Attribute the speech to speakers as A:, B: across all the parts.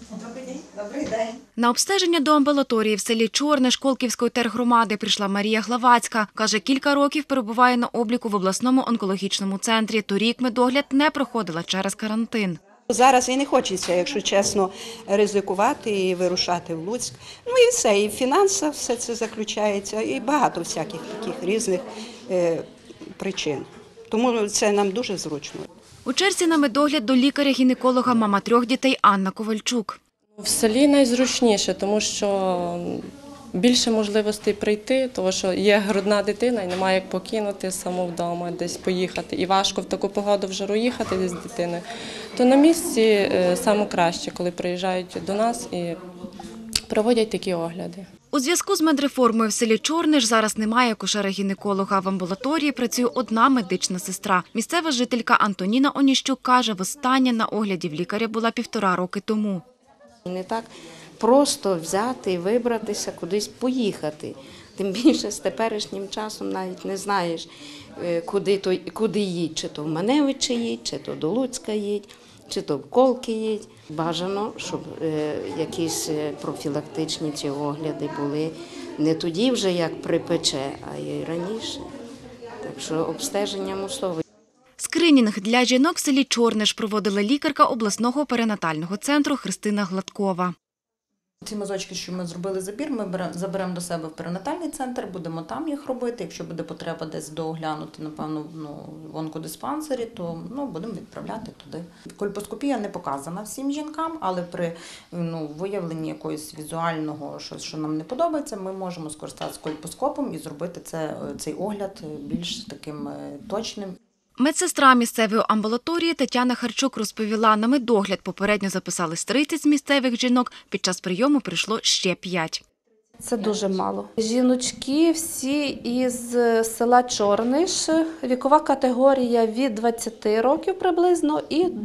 A: Добрий день. Добрий день.
B: На обстеження до амбулаторії в селі Чорне Школківської тергромади прийшла Марія Главацька. Каже, кілька років перебуває на обліку в обласному онкологічному центрі. Торік медогляд не проходила через карантин.
A: Зараз і не хочеться, якщо чесно, ризикувати і вирушати в Луцьк. Ну і все, і в фінансах все це заключається, і багато всяких таких різних причин. Тому це нам дуже зручно.
B: У черзі на медогляд до лікаря-гінеколога мама 3 дітей Анна Ковальчук.
C: В селі найзручніше, тому що більше можливостей прийти, тому що є грудна дитина і немає як покинути саму вдома, десь поїхати. І важко в таку погоду в жару їхати десь з дитиною. То на місці саме краще, коли приїжджають до нас і проводять такі огляди.
B: У зв'язку з медреформою в селі Чорне ж зараз немає акушера-гінеколога. В амбулаторії працює одна медична сестра. Місцева жителька Антоніна Оніщук каже, востаннє на огляді в лікаря була 1,5 роки тому.
D: Не так просто взяти і вибратися, кудись поїхати. Тим більше з теперішнім часом навіть не знаєш, куди їдь, чи то в Маневичі їдь, чи то до Луцька їдь, чи то в Колки їдь. Бажано, щоб якісь профілактичні ці огляди були не тоді вже, як припече, а й раніше. Так що обстеження мусове.
B: Скринінг для жінок в селі Чорне ж проводила лікарка обласного перинатального центру Христина Гладкова.
E: Ці мазочки, що ми зробили забір, ми заберемо до себе в перинатальний центр, будемо там їх робити. Якщо буде потреба десь дооглянути, напевно, в онкодиспансері, то будемо відправляти туди. Кольпоскопія не показана всім жінкам, але при виявленні якогось візуального, що нам не подобається, ми можемо скористатися кольпоскопом і зробити цей огляд більш таким точним.
B: Медсестра місцевої амбулаторії Тетяна Харчук розповіла, на медогляд попередньо записались 30 з місцевих жінок, під час прийому прийшло ще 5.
F: Це дуже мало. Жіночки всі із села Чорниш, вікова категорія від 20 років приблизно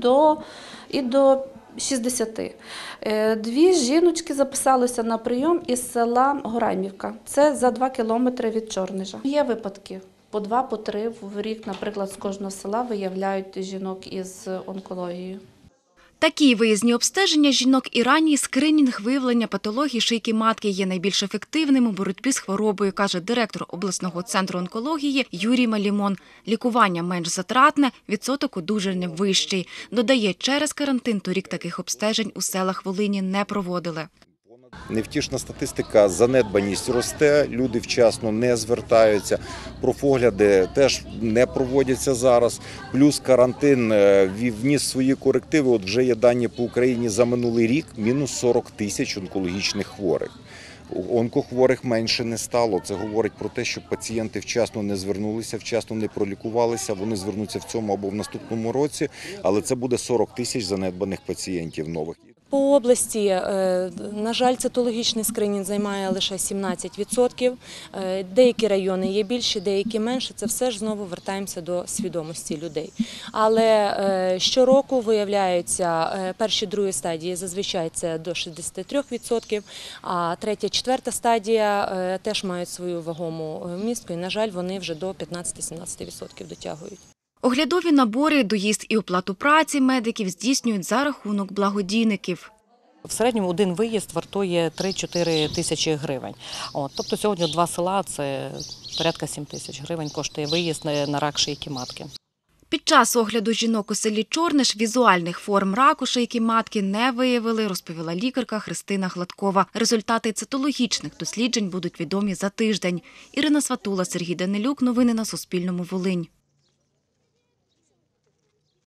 F: і до 60. 2 жіночки записалися на прийом із села Гораймівка. Це за 2 кілометри від Чорнижа. Є випадки. По 2, по 3 в рік, наприклад, з кожного села виявляють жінок із онкологією.
B: Такі виїзні обстеження жінок і ранній скринінг виявлення патології шийки матки є найбільш ефективним у боротьбі з хворобою, каже директор обласного центру онкології Юрій Малімон. Лікування менш затратне, відсоток одужання вищий. Додає, через карантин торік таких обстежень у селах Волині не проводили.
G: Невтішна статистика, занедбаність росте, люди вчасно не звертаються, профогляди теж не проводяться зараз. Плюс карантин вніс свої корективи, от вже є дані по Україні за минулий рік, мінус 40 тисяч онкологічних хворих. Онкохворих менше не стало. Це говорить про те, що пацієнти вчасно не звернулися, вчасно не пролікувалися, вони звернуться в цьому або в наступному році, але це буде 40 тисяч занедбаних пацієнтів нових.
H: По області, на жаль, цитологічний скринінг займає лише 17%. Деякі райони є більші, деякі менші. Це все ж знову вертаємося до свідомості людей. Але щороку виявляються перші, другі стадії, зазвичай це до 63%, а третя, четверта стадія теж мають свою вагому містку і, на жаль, вони вже до 15-17% дотягують.
B: Оглядові набори, доїзд і оплату праці медиків здійснюють за рахунок благодійників.
I: В середньому один виїзд вартує 3-4 тисячі гривень. Тобто сьогодні 2 села – це порядка 7 тисяч гривень коштує виїзд на рак шийки матки.
B: Під час огляду жінок у селі Чорне ж візуальних форм раку шийки матки не виявили, розповіла лікарка Христина Гладкова. Результати цитологічних досліджень будуть відомі за тиждень. Ірина Сватула, Сергій Данилюк. Новини на Суспільному. Волинь.